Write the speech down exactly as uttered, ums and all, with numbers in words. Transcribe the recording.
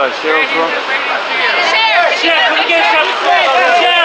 guys share as well? Share! Share! Come get some! Share!